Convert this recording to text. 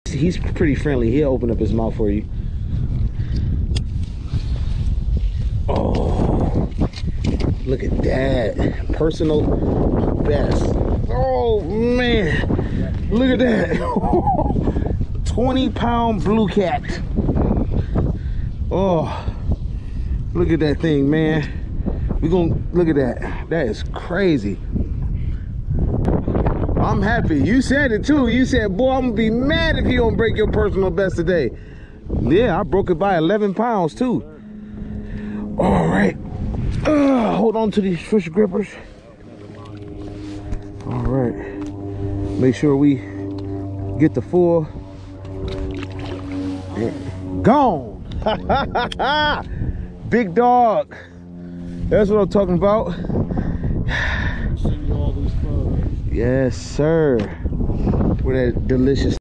He's pretty friendly. He'll open up his mouth for you. Oh, look at that. Personal best. Oh, man. Look at that. 20-pound blue cat. Oh, look at that thing, man. We're gonna look at that. That is crazy. I'm happy. You said it too. You said, boy, I'm gonna be mad if you don't break your personal best today. Yeah, I broke it by 11 pounds too. All right. Hold on to these fish grippers. All right. Make sure we get the full. Gone. Big dog. That's what I'm talking about. Yes, sir. With that delicious